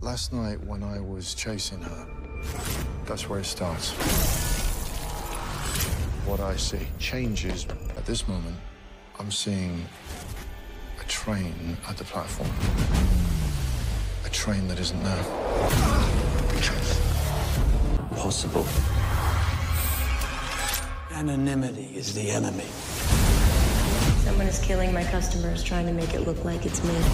Last night, when I was chasing her, that's where it starts. What I see changes. At this moment, I'm seeing a train at the platform. A train that isn't there. Possible. Anonymity is the enemy. Someone is killing my customers, trying to make it look like it's me.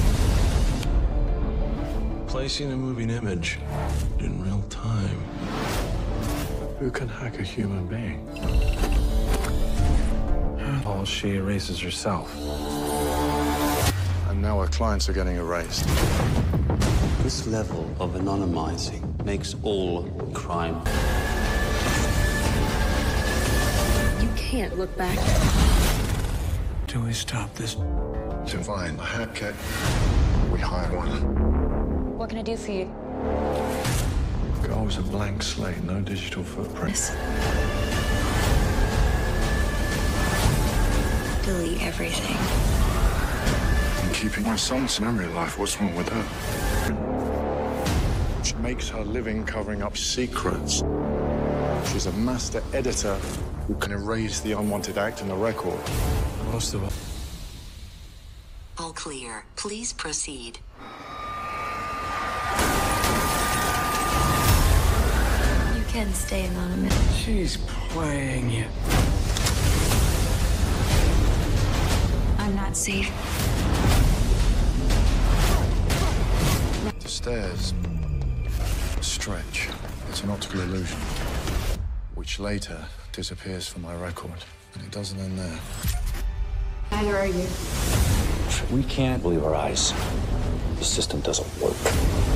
Placing a moving image in real time. Who can hack a human being? While she erases herself. And now our clients are getting erased. This level of anonymizing makes all crime. You can't look back. Do we stop this? To find a hacker, we hire one. What can I do for you? Girl was a blank slate, no digital footprint. Yes. Delete everything. I'm keeping my son's memory alive. What's wrong with her? She makes her living covering up secrets. She's a master editor who can erase the unwanted act in the record. Most of all. All clear. Please proceed. You can stay anonymous. She's playing you. I'm not safe. The stairs stretch. It's an optical illusion, which later disappears from my record. And it doesn't end there. Neither are you. We can't believe our eyes. The system doesn't work.